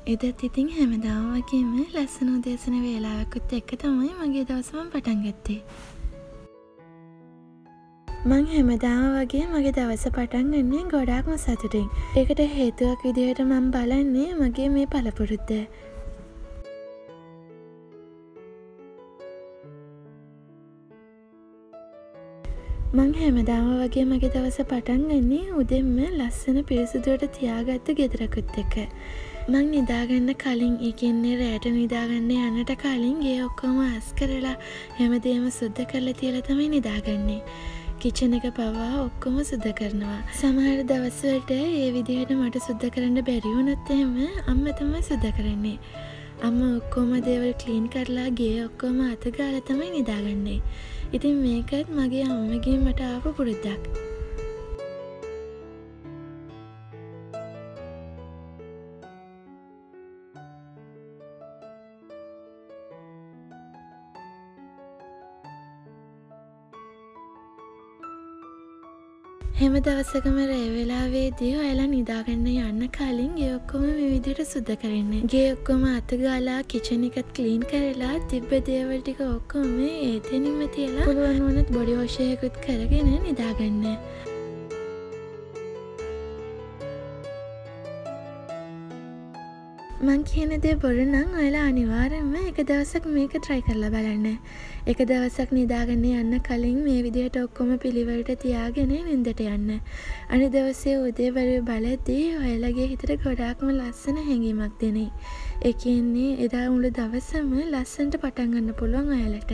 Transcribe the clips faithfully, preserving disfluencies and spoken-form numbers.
එදත් ඉතින් හැමදාම වගේම ලස්සන උදෑසන වේලාවකුත් එක්ක තමයි මගේ දවස මම පටන් ගත්තේ. මං හැමදාම වගේ මගේ දවස පටන් ගන්නේ ගොඩාක්ම සතුටින්. ඒකට හේතුවක් විදිහට මම බලන්නේ මගේ මේ පළපුරුද්ද. මං හැමදාම වගේ මගේ දවස පටන් ගන්නේ උදෙන්ම ලස්සන පිරිසිදුවට තියාගත්ත ගෙදරකුත් එක්ක. මං නිදාගන්න කලින් ඒ කියන්නේ රැට නිදාගන්න යන්නට කලින් ගේ ඔක්කොම අස් කරලා හැමදේම සුද්ධ කරලා තියලා තමයි නිදාගන්නේ. කිචන් එක පවා ඔක්කොම සුද්ධ කරනවා. සමහර දවස්වලට ඒ විදිහට මට සුද්ධ කරන්න බැරි වුණොත් එහෙම අම්මා තමයි සුද්ධ කරන්නේ. අම්මා ඔක්කොම දේවල් ක්ලීන් කරලා ගේ ඔක්කොම අත ගාලා තමයි නිදාගන්නේ. ඉතින් මේකත් මගේ අම්මගෙන් මට ආපු පුරුද්දක්. හැම දවසකම රෑ වෙලාවේදී ඔයාලා නිදාගන්න යන්න කලින් ගේ ඔක්කොම මේ විදිහට සුද්ධ කරන්න. ගේ ඔක්කොම අත ගාලා කිචන් එකත් ක්ලීන් කරලා තිබ්බ දේවල් ටික ඔක්කොම ඒතනින්ම තියලා පුළුවන් වුණත් බොඩි වොෂ් එකකුත් කරගෙන නිදාගන්න. මං කියන දේ බොරු නම් ඔයාලා අනිවාර්යෙන්ම එක දවසක් මේක try කරලා බලන්න. එක දවසක් නිදාගන්න යන්න කලින් මේ විදිහට ඔක්කොම පිළිවෙලට තියාගෙන නිින්දට යන්න. අනිත් දවසේ උදේ වරුවේ බලද්දී ඔයාලගේ හිතට ගොඩාක්ම ලස්සන හැඟීමක් දෙනයි. ඒ කියන්නේ එදා මුළු දවසම ලස්සනට පටන් ගන්න පුළුවන් ඔයාලට.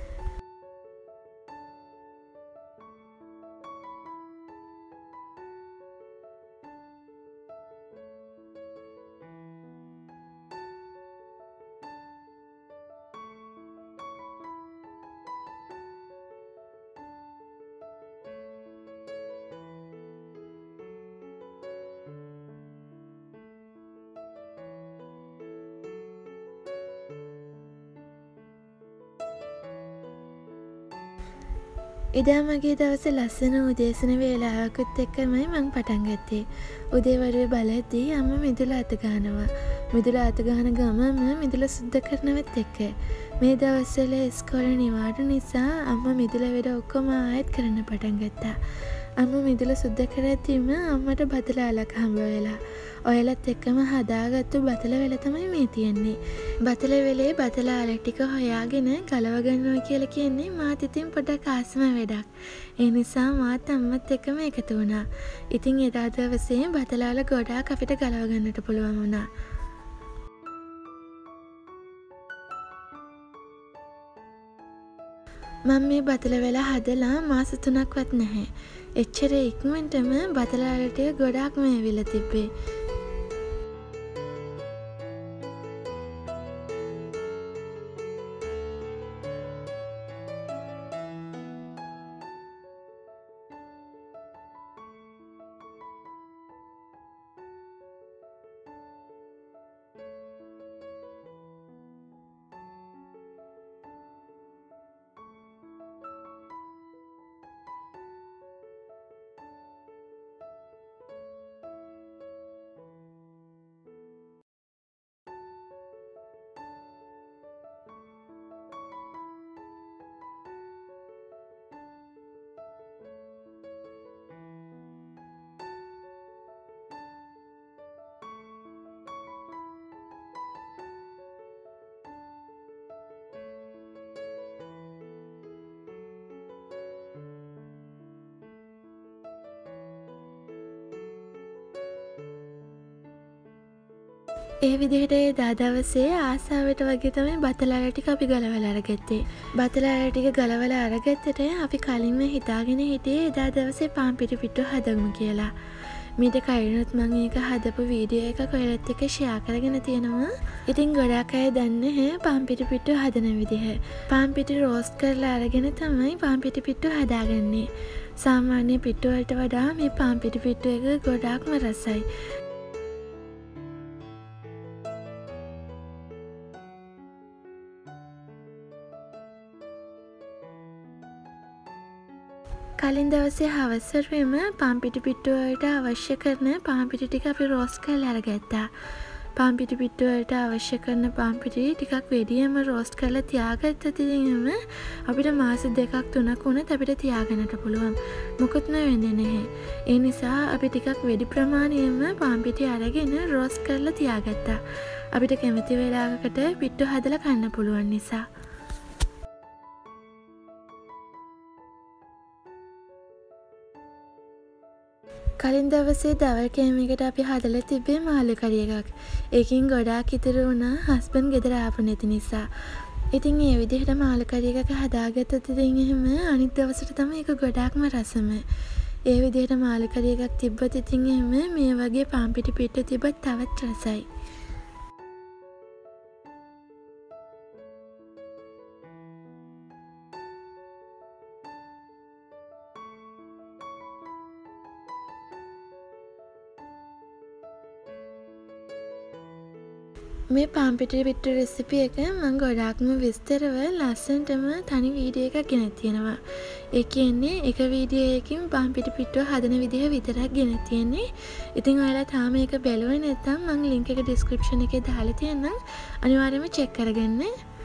එදා මගේ දවස ලස්සන උදෑසන වේලාවකුත් එක්කමයි මං පටන් ගත්තේ. උදේ වරුවේ බලද්දී අම්මා මිදුල අත ගන්නවා. මිදුල අත ගන්න ගමම මිදුල සුද්ධ කරනවත් එක්ක. මේ දවස්වල ඉස්කෝලේ නිවාඩු නිසා අම්මා මිදුල වැඩ ඔක්කොම ආයෙත් කරන්න පටන් ගත්තා. අම්මා මිදුල සුද්ධ කරද්දීම අම්මට බතලාලක් හම්බ වෙලා. ඔයාලත් එක්කම හදාගත්තු බතල වෙල තමයි මේ තියෙන්නේ. බතල වෙලේ බතලාල ටික හොයාගෙන ගලව ගන්නවා කියලා කියන්නේ මාත් ඉතින් පොඩක් ආසම වැඩක්. ඒ නිසා මාත් අම්මත් එක්කම එකතු වුණා. ඉතින් එදා දවසේ බතලාල ගොඩාක් අපිට ගලව ගන්නට පුළුවන් වුණා. මම මේ බතල වෙල හදලා මාස තුනක්වත් නැහැ. එච්චර ඉක්මනටම බතලාල ටික ගොඩාක්ම ඇවිල්ලා තිබ්බේ. ඒ විදිහට එදා දවසේ ආසාවට වගේ තමයි බතලාල ටික අපි ගලවලා අරගත්තේ. බතලාල ටික ගලවලා අරගත්තට අපි කලින්ම හිතාගෙන හිටියේ එදා දවසේ පාන් පිටි පිට්ටු හදමු කියලා. මීට කලිනුත් මම ඒක හදපු වීඩියෝ එකක් ඔයාලත් එක්ක ෂෙයා කරගෙන තියෙනවා. ඉතින් ගොඩක් අය දන්නේ නැහැ පාන් පිටි පිට්ටු හදන විදිහ. පාන් පිටි රෝස්ට් කරලා අරගෙන තමයි පාන් පිටි පිට්ටු හදාගන්නේ. සාමාන්‍ය පිට්ටු වලට වඩා මේ පාන් පිටි පිට්ටු එක ගොඩාක්ම රසයි. කලින් දවසේ හවස් වරුවේම පාන් පිටි පිට්ටු වලට අවශ්‍ය කරන පාන් පිටි ටික අපි රෝස්ට් කරලා අරගත්තා. පාන් පිටි පිට්ටු වලට අවශ්‍ය කරන පාන් පිටි ටිකක් වැඩියෙන්ම රෝස්ට් කරලා තියාගත්තොත් ඉතින් අපිට මාස දෙකක් තුනක් වුණත් අපිට තියාගන්නට පුළුවන්. මොකුත්ම වෙන්නේ නැහැ. ඒ නිසා අපි ටිකක් වැඩි ප්‍රමාණයෙන්ම පාන් පිටි අරගෙන රෝස්ට් කරලා තියාගත්තා. අපිට කැමති වෙලාවකට පිට්ටු හදලා කන්න පුළුවන් නිසා. කලින් දවසේ දවල් කෑමකට අපි හදලා තිබ්බේ මාළු කරි එකක්. ඒකින් ගොඩාක් ඉතුරු වුණා හස්බන්ඩ් ගෙදර ආපු නැති නිසා. ඉතින් ඒ විදිහට මාළු කරි එකක් හදාගත්තත් ඉතින් එහෙම අනිත් දවසට තමයි ඒක ගොඩාක්ම රසම. ඒ විදිහට මාළු කරි එකක් තිබ්බත් ඉතින් එහෙම මේ වගේ පාන් පිටි පිට්ටු තිබ්බත් තවත් රසයි. මේ පාන් පිටි පිට්ටු රෙසිපි එක මම ගොඩාක්ම විස්තරව ලස්සනටම තනි වීඩියෝ එකක් ගෙන තියෙනවා. ඒ කියන්නේ එක වීඩියෝ එකකින් පාන් පිටි පිට්ටුව හදන විදිහ විතරක් ගෙන තියෙන්නේ. ඉතින් ඔයාලා තාම මේක බැලුවේ නැත්නම් මම link එක description එකේ දාලා තියෙන්නම්. අනිවාර්යයෙන්ම check කරගන්න.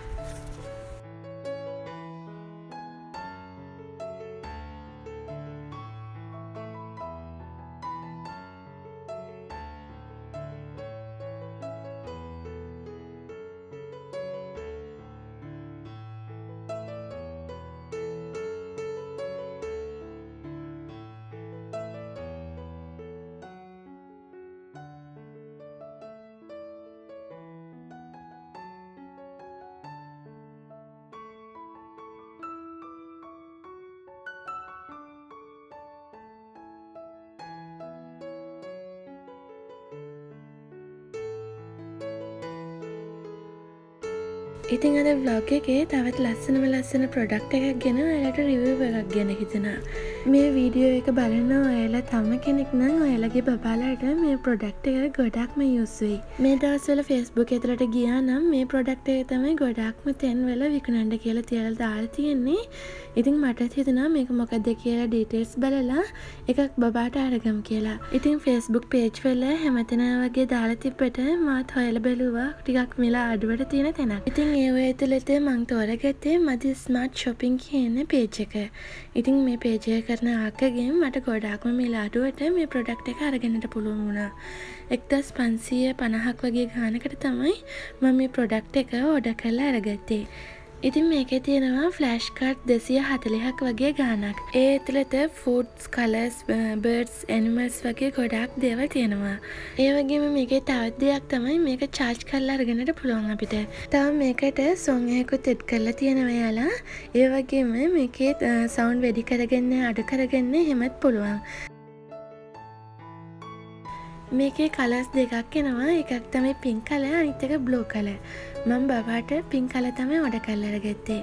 ඉතින් අද vlog එකේ තවත් ලස්සනම ලස්සන ප්‍රොඩක්ට් එකක් ගැන ඔයාලට රිවිව් එකක් ගැන හිතනවා. මේ වීඩියෝ එක බලන ඔයාලා තම කෙනෙක් නම් ඔයාලගේ බබාලාට මේ ප්‍රොඩක්ට් එක ගොඩක්ම යූස් වෙයි. මේ දවස්වල Facebook ඇතුළට ගියා නම් මේ ප්‍රොඩක්ට් එක තමයි ගොඩක්ම තැන්වල විකුණන්න කියලා තියලා දාලා තියෙන්නේ. ඉතින් මටත් හිතුණා මේක මොකක්ද කියලා ඩීටේල්ස් බලලා එකක් බබාට අරගමු කියලා. ඉතින් Facebook page වල හැමතැනම වගේ දාලා තිබ්බට මාත් හොයලා බැලුවා ටිකක් මිල අඩුවට තියෙන තැනක්. ඉතින් ඒ ඔය ඇතුළත මං තෝරගත්තේ මදි ස්මාර්ට් shopping කියන page එක. ඉතින් මේ page එක කරන ආකගෙන් මට ගොඩාක්ම මිල අඩුවට මේ ප්‍රොඩක්ට් එක අරගෙනට පුළුවන් වුණා. එක්දහස් පන්සීය පනහක් වගේ ගානකට තමයි මම මේ ප්‍රොඩක්ට් එක ඕඩර් කරලා අරගත්තේ. ඉතින් මේකේ තියෙනවා ෆ්ලෑෂ් කාඩ් දෙසිය හතළිහක් වගේ ගානක්. ඒ ඇතුළත ෆුඩ්ස්, කලර්ස්, බර්ඩ්ස්, ඇනිමල්ස් වගේ ගොඩාක් දේවල් තියෙනවා. ඒ වගේම මේකේ තවත් දෙයක් තමයි මේක charge කරලා අරගෙනට පුළුවන් අපිට. තව මේකට song එකකුත් එඩ් කරලා තියෙනවා යාලා. ඒ වගේම මේකේ sound වැඩි කරගන්න, අඩු කරගන්න එහෙමත් පුළුවන්. මේකේ කලර්ස් දෙකක් එනවා. එකක් තමයි පින්ක් කලර්, අනිත් එක බ්ලූ කලර්. මම බබාට පින්ක් කලර් තමයි ඕඩර් කරලා අරගත්තේ.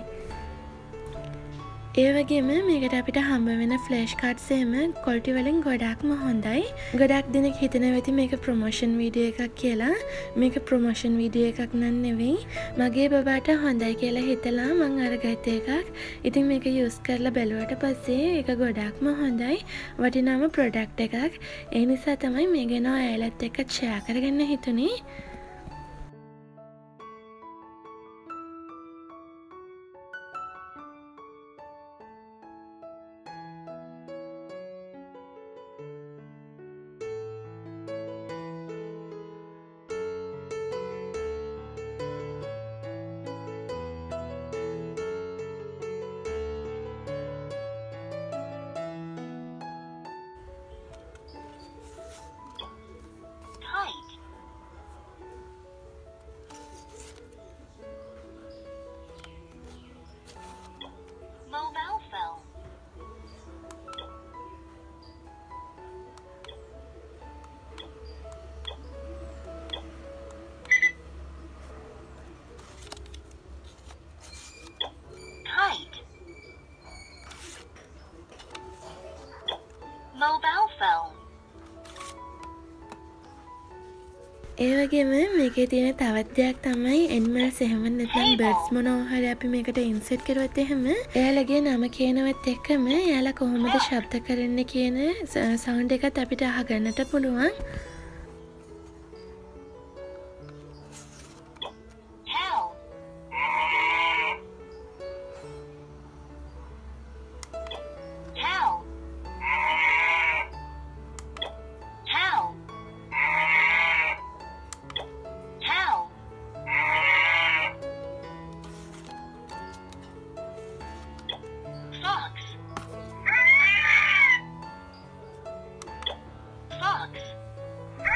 ඒ වගේම මේකට අපිට හම්බ වෙන ෆ්ලෑෂ් කාඩ්ස් එහෙම ක්වොලිටි වලින් ගොඩාක්ම හොඳයි. ගොඩක් දෙනෙක් හිතනවා ඇති මේක ප්‍රොමෝෂන් වීඩියෝ එකක් කියලා. මේක ප්‍රොමෝෂන් වීඩියෝ එකක් නන් නෙවෙයි. මගේ බබාට හොඳයි කියලා හිතලා මම අරගත්ත එකක්. ඉතින් මේක යූස් කරලා බැලුවට පස්සේ ඒක ගොඩාක්ම හොඳයි. වටිනාම ප්‍රොඩක්ට් එකක්. ඒ නිසා තමයි මේ ගැන ඔයාලත් එක්ක ෂෙයා කරගන්න හිතුනේ. Mobile phone. Kite. Mobile phone. ඒ වගේම මේකේ තියෙන තවත් දෙයක් තමයි ඇනිමල්ස් එහෙම නැත්නම් බර්ඩ්ස් මොනවා හරි අපි මේකට ඉන්සර්ට් කරුවොත් එහෙම එයාලගේ නම කියනවත් එක්කම එයාලා කොහොමද ශබ්ද කරන්නේ කියන සවුන්ඩ් එකත් අපිට අහගන්නට පුළුවන්.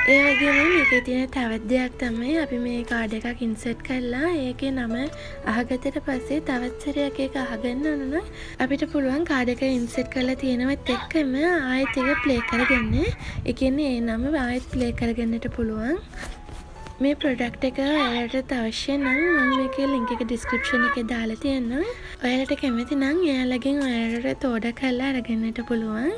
ඒ වගේම මේකේ තියෙන තවත් දෙයක් තමයි අපි මේ කාඩ් එකක් ඉන්සර්ට් කරලා ඒකේ නම අහගත්තට පස්සේ තවත් සැරයක් ඒක අහගන්න ඕන නම් අපිට පුළුවන් කාඩ් එක ඉන්සර්ට් කරලා තියෙනවත් එක්කම ආයෙත් ඒක ප්ලේ කරගන්න. ඒ කියන්නේ ඒ නම ආයෙත් ප්ලේ කරගන්නට පුළුවන්. මේ ප්‍රොඩක්ට් එක ඔයාලට අවශ්‍ය නම් මම මේකේ ලින්ක් එක ඩිස්ක්‍රිප්ෂන් එකේ දාලා තියෙනවා. ඔයාලට කැමති නම් එයාලගෙන් ඔයාලට ඕඩර් කරලා අරගන්නට පුළුවන්.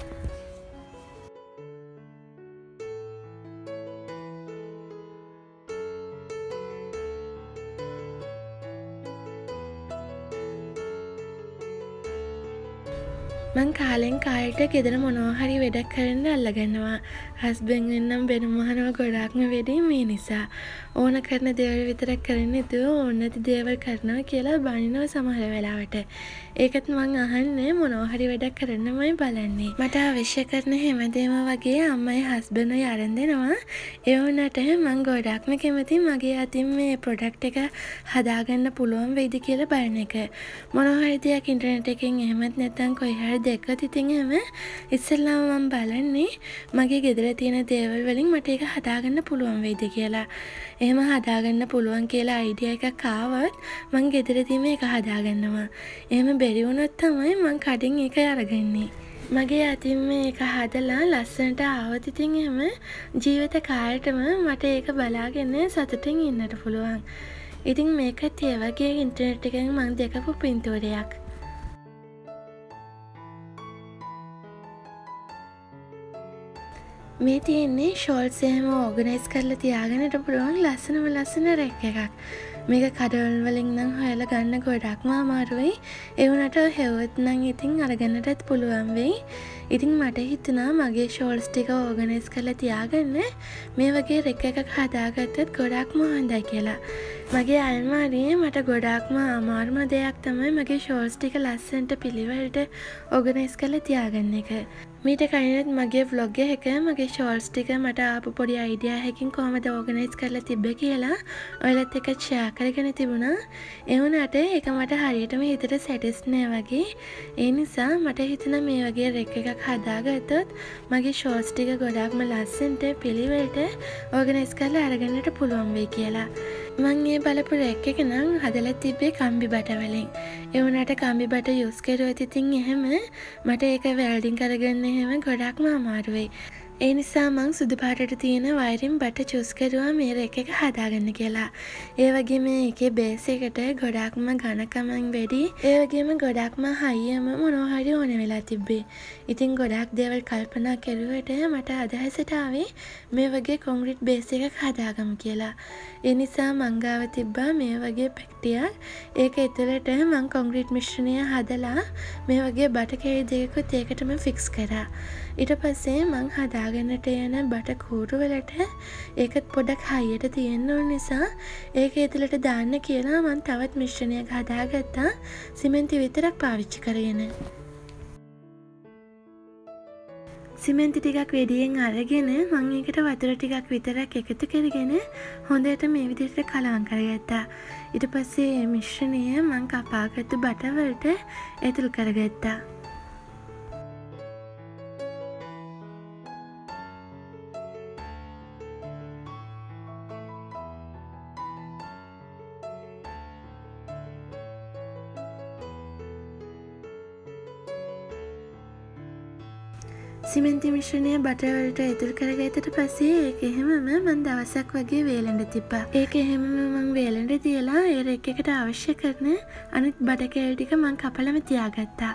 මං කාලෙන් කාලට ගෙදර මොනවා හරි වැඩක් කරන්න අල්ලගන්නවා. හස්බන්ඩ් වෙන්නම් වෙනම අහනවා ගොඩාක්ම වැඩි මේ නිසා. ඕන කරන දේවල් විතරක් කරන්නේ නැතුව ඕන නැති දේවල් කරනවා කියලා බනිනවා සමහර වෙලාවට. ඒකත් මං අහන්නේ මොනවා හරි වැඩක් කරන්නමයි බලන්නේ. මට අවශ්‍ය කරන හැමදේම වගේ අම්මයි හස්බන්ඩ්යි අරන් දෙනවා. ඒ වුණාට මං ගොඩාක්ම කැමති මගේ අතින් මේ ප්‍රොඩක්ට් එක හදාගන්න පුළුවන් වෙයිද කියලා බලන එක. මොනවා හරි දෙයක් ඉන්ටර්නෙට් එකෙන් එහෙමත් නැත්නම් කොයි හරි දෙකත් ඉතින් එහෙම ඉස්සෙල්ලාම මම බලන්නේ මගේ ගෙදර තියෙන දේවල් වලින් මට ඒක හදාගන්න පුළුවන් වෙයිද කියලා. එහෙම හදාගන්න පුළුවන් කියලා අයිඩියා එකක් ආවොත් මං ගෙදරදීම ඒක හදාගන්නවා. එහෙම බැරි වුණොත් තමයි මං කඩින් ඒක අරගන්නේ. මගේ අතින් මේක හදලා ලස්සනට ආවොත් ඉතින් එහෙම ජීවිත කාලෙටම මට ඒක බලාගෙන සතුටින් ඉන්නට පුළුවන්. ඉතින් මේකත් ඒ වගේ ඉන්ටර්නෙට් එකෙන් මං දැකපු පින්තූරයක්. මේ තියෙන්නේ ෂෝල්ස් එහෙම ඕගනයිස් කරලා තියාගන්නට පුළුවන් ලස්සනම ලස්සන රැක් එකක්. මේක කඩවල් වලින් නම් හොයලා ගන්න ගොඩක්ම අමාරුයි. ඒ වුණාට හෙව්වොත් නම් ඉතින් අරගන්නටත් පුළුවන් වෙයි. ඉතින් මට හිතුණා මගේ ෂෝල්ස් ටික ඕගනයිස් කරලා තියාගන්න මේ වගේ රෙක් එකක් හදාගත්තත් ගොඩක්ම හොඳයි කියලා. මගේ අල්මාරියේ මට ගොඩක්ම අමාරුම දෙයක් තමයි මගේ ෂෝල්ස් ටික ලස්සනට පිළිවෙලට ඕගනයිස් කරලා තියාගන්න එක. මීට කලිනුත් මගේ vlog එක මගේ ෂෝල්ස් ටික මට ආපු පොඩි අයිඩියා එකකින් කොහොමද ඕගනයිස් කරලා තිබ්බේ කියලා ඔයාලත් එක්ක ෂෙයා කරගෙන තිබුණා. ඒ වුණාට ඒක මට හරියටම හිතට සැටිස් නෑ වගේ. ඒ නිසා මට හිතුණා මේ වගේ රෙක් එකක් හදාගත්තොත් මගේ ෂෝල්ස් ටික ගොඩක්ම ලස්සනට පිළිවෙලට ඕගනයිස් කරලා අරගන්නට පුළුවන් වෙයි කියලා. මං ඒ බලපු රෙක් එක නම් හදලා තිබ්බේ කම්බි බට වලින්. ඒ වුණාට කම්බි බට යූස් කරුවොත් ඉතින් එහෙම මට ඒක වෙල්ඩින් කරගන්න එහෙම ගොඩක්ම අමාරුයි. ඒ නිසා මං සුදු පාටට තියෙන වයරින් බට චූස් කරුවා මේ රෙක් එක හදාගන්න කියලා. ඒ වගේම ඒකේ බේස් එකට ගොඩක්ම ඝනකමෙන් වැඩි. ඒ වගේම ගොඩක්ම හයියම මොනවා හරි ඕන වෙලා තිබ්බේ. ඉතින් ගොඩක් දේවල් කල්පනා කරුවට මට අදහසට ආවේ මේ වගේ කොන්ක්‍රීට් බේස් එකක් හදාගමු කියලා. ඒ නිසා මං ගාව තිබ්බා මේ වගේ පැක්ටියක්. ඒක ඇතුළට මං කොන්ක්‍රීට් මිශ්‍රණය හදලා මේ වගේ බට කැරි දෙකකුත් ඒකටම ෆික්ස් කරා. ඊට පස්සේ මං හදාගන්නට යන බට කූරු වලට ඒකත් පොඩක් හයියට තියෙන්න ඕන නිසා ඒක ඇතුළට දාන්න කියලා මං තවත් මිශ්‍රණයක් හදාගත්තා සිමෙන්ති විතරක් පාවිච්චි කරගෙන. සිමෙන්ති ටිකක් වැඩියෙන් අරගෙන මං ඒකට වතුර ටිකක් විතරක් එකතු කරගෙන හොඳට මේ විදිහට කලවම් කරගත්තා. ඊට පස්සේ මේ මිශ්‍රණය මං කපාගත්තු බට වලට ඇතුල් කරගත්තා. සිමෙන්ති මිශ්‍රණය බට වලට ඇතුල් කරගත්තට පස්සේ ඒක එහෙමම මං දවසක් වගේ වේලෙන්න තිබ්බා. ඒක එහෙමම මං වේලෙන්න තියලා ඒ රෙක් එකට අවශ්‍ය කරන අනිත් බට කෑලි ටික මං කපලම තියාගත්තා.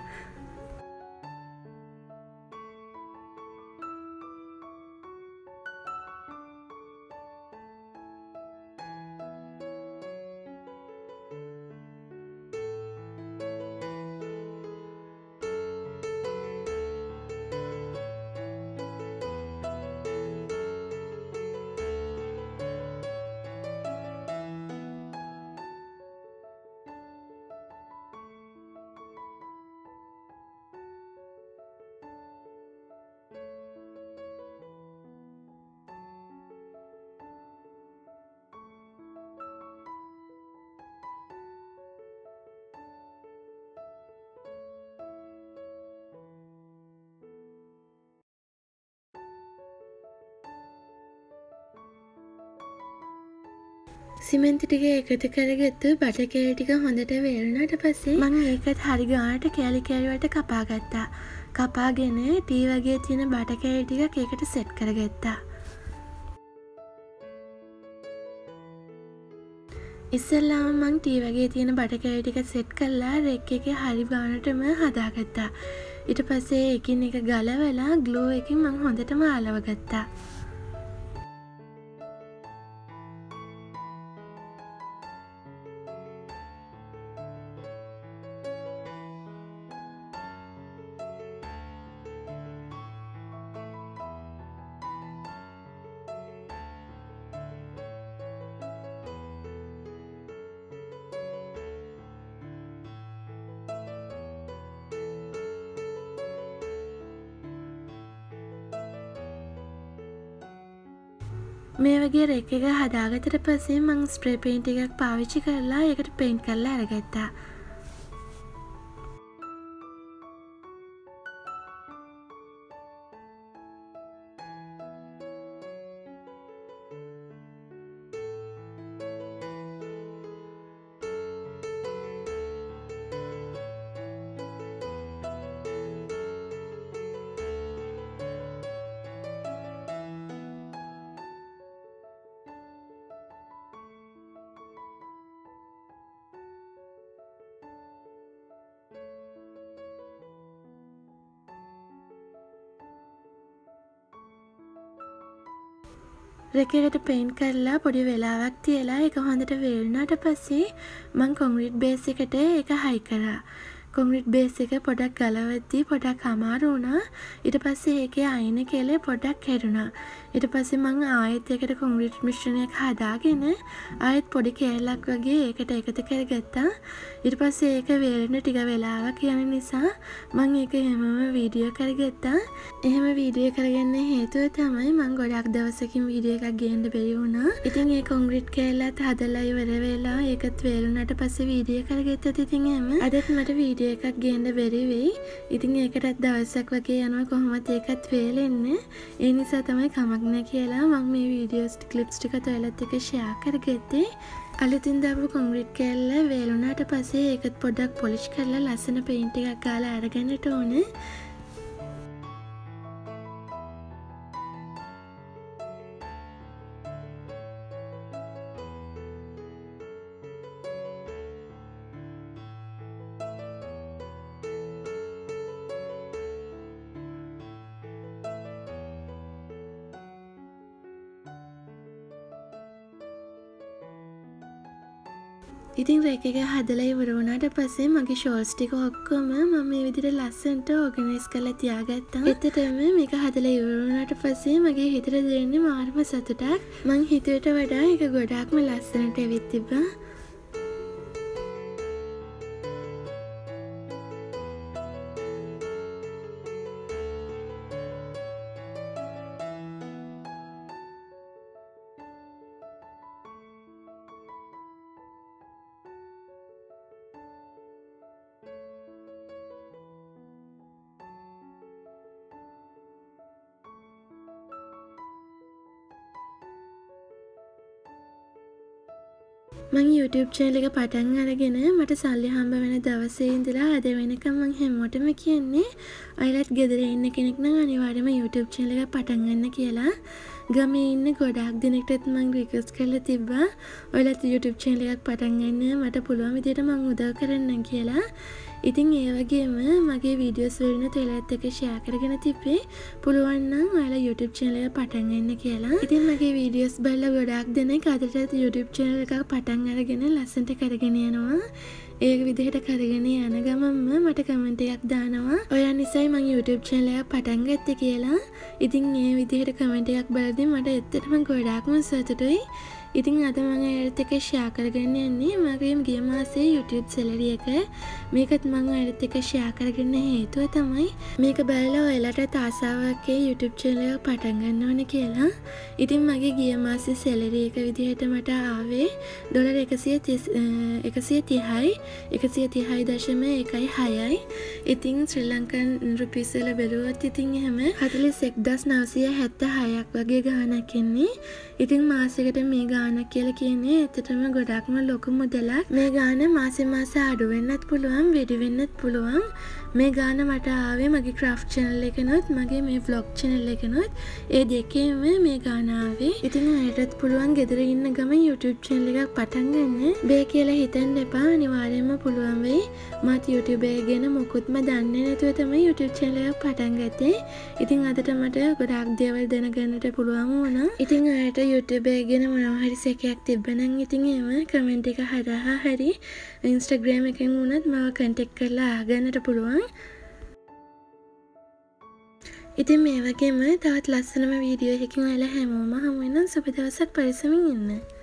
සිමෙන්ති ටික එකතු කරගත්තු බටර් කෑලි ටික හොඳට වේලුණාට පස්සේ මම ඒකත් හරි ගානට කෑලි කෑලි වලට කපා ගත්තා. කපාගෙන ටී වගේ තියෙන බටර් කෑලි ටිකක් ඒකට සෙට් කරගත්තා. ඉස්සෙල්ලාම මං ටී වගේ තියෙන බටර් කෑලි ටික සෙට් කරලා රෙක් එකේ හරි ගානටම හදාගත්තා. ඊට පස්සේ එකින් එක ගලවලා ග්ලෝ එකකින් මං හොඳටම අලව ගත්තා. මේ වගේ රෙක් එක හදාගත්තට පස්සේ මං ස්ප්‍රේ පේන්ට් එකක් පාවිච්චි කරලා ඒකට පේන්ට් කරලා අරගත්තා. රෙක් එකට පේන්ට් කරලා පොඩි වෙලාවක් තියලා ඒක හොඳට වේලුණාට පස්සේ මං කොන්ක්‍රීට් බේස් එකට ඒක හයි කරා. කොන්ක්‍රීට් බේස් එක පොඩක් ගලවද්දී පොඩක් අමාරු වුණා. ඊට පස්සේ ඒකේ අයින කෙලේ පොඩක් කැඩුණා. ඊට පස්සේ මං ආයෙත් ඒකට කොන්ක්‍රීට් මිශ්‍රණයක් හදාගෙන ආයෙත් පොඩි කෑල්ලක් වගේ ඒකට එකතු කරගත්තා. ඊට පස්සේ ඒක වේලෙන ටික වෙලාවක් යන නිසා මං ඒක හැමම වීඩියෝ කරගත්තා. එහෙම වීඩියෝ කරගන්න හේතුව තමයි මං ගොඩක් දවසකින් වීඩියෝ එකක් ගේන්න බැරි වුණා. ඉතින් ඒ කොන්ක්‍රීට් කෑල්ලත් හදලා ඉවර වෙලා ඒකත් වේලුණාට පස්සේ වීඩියෝ කරගත්තත් ඉතින් එහෙම අදත් මට වීඩියෝ එකක් ගේන්න බැරි වෙයි. ඉතින් ඒකටත් දවසක් වගේ යනවා කොහොමද ඒකත් වේලෙන්නේ. ඒ නිසා තමයි කමක් නැහැ කියලා මම මේ වීඩියෝස් ක්ලිප්ස් ටික ඔයාලත් එක්ක ෂෙයා කරගත්තේ. අලුතින් දාපු කොන්ක්‍රීට් කෑල්ල වේලුණාට පස්සේ ඒකත් පොඩ්ඩක් පොලිෂ් කරලා ලස්සන පේන්ට් එකක් ගාලා අරගන්නට ඕනේ. ඉතින් රෙක් එක හදලා ඉවර වුණාට පස්සේ මගේ ෂෝල්ස් ටික ඔක්කොම මම මේ විදිහට ලස්සනට ඕගනයිස් කරලා තියාගත්තා. එතකොටම මේක හදලා ඉවර වුණාට පස්සේ මගේ හිතට දැනෙන්නේ මාර්ම සතුටක්. මං හිතුවට වඩා ඒක ගොඩාක්ම ලස්සනට එවිත් තිබ්බා. මං YouTube channel එක පටන් අරගෙන මට සල්ලි හම්බ වෙන දවසේ ඉඳලා අද වෙනකම් මං හැමෝටම කියන්නේ ඔයාලත් ගෙදර ඉන්න කෙනෙක් නම් අනිවාර්යයෙන්ම YouTube channel එක පටන් ගන්න කියලා. ගමේ ඉන්න ගොඩාක් දෙනෙක්ටත් මං රික්වෙස්ට් කරලා තිබ්බා ඔයාලත් YouTube channel එකක් පටන් ගන්න මට පුළුවන් විදිහට මං උදව් කරන්නම් කියලා. ඉතින් ඒ වගේම මගේ වීඩියෝස් වලින් ඔයාලත් එක්ක ෂෙයා කරගෙන තිබ්බේ පුළුවන් නම් ඔයාලා YouTube channel එක පටන් ගන්න කියලා. ඉතින් මගේ වීඩියෝස් බලලා ගොඩාක් දෙනෙක් අදටත් YouTube channel එකක් පටන් අරගෙන ලස්සනට කරගෙන යනවා. ඒ විදිහට කරගෙන යන ගමන්ම මට කමෙන්ට් එකක් දානවා ඔයා නිසායි මම YouTube channel එක පටන් ගත්තේ කියලා. ඉතින් මේ විදිහට කමෙන්ට් එකක් බලද්දී මට ඇත්තටම ගොඩාක්ම සතුටුයි. ඉතින් අද මම ඔයාලත් එක්ක ෂෙයා කරගෙන යන්නේ මගේ ගිය මාසේ YouTube සැලරි එක. මේකත් මම ඔයාලත් එක්ක ෂෙයා කරගෙන හේතුව තමයි මේක බලලා ඔයාලට ආසාවක් ඒ YouTube channel එක පටන් ගන්න ඕනේ කියලා. ඉතින් මගේ ගිය මාසේ සැලරි එක විදිහට මට ආවේ ඩොලර් එකසිය තිහයි එකසිය තිහයි දශම එකයි හයයි. ඉතින් ශ්‍රී ලංකන් රුපීස් වල බැලුවොත් ඉතින් එහෙම හතළිස් එක්දහස් නවසිය හැත්තෑ හයක් වගේ ගාණක් එන්නේ. ඉතින් මාසෙකට මේ ගාණ ගානක් කියලා කියන්නේ ඇත්තටම ගොඩක්ම ලොකු මුදලක්. මේ ගාන මාසෙ මාස අඩු වෙන්නත් පුළුවන්, වැඩි වෙන්නත් පුළුවන්. මේ ගාන මට ආවේ මගේ ක්‍රාෆ්ට් channel එකනොත් මගේ මේ vlog channel එකනොත් ඒ දෙකේම මේ ගාන ආවේ. ඉතින් ඔයාලටත් පුළුවන් ගෙදර ඉන්න ගමන් YouTube channel එකක් පටන් ගන්න. බෑ කියලා හිතන්න එපා. අනිවාර්යයෙන්ම පුළුවන් වෙයි. මත් YouTube එක ගැන මොකුත්ම දන්නේ නැතුව තමයි YouTube channel එකක් පටන් ගත්තේ. ඉතින් අදට මට ගොඩාක් දේවල් දැනගන්නට පුළුවන් වුණා. ඉතින් ඔයාලට YouTube එක ගැන මොනවා හරි සැකයක් තිබ්බනම් ඉතින් එහෙම කමෙන්ට් එක හරහා හරි Instagram එකෙන් වුණත් මාව contact කරලා අහගන්නට පුළුවන්. ඉතින් මේ වගේම තවත් ලස්සනම වීඩියෝ එකකින් ඔයාලා හැමෝම හමු වෙනවා. සුබ දවසක් පරිස්සමින් ඉන්න.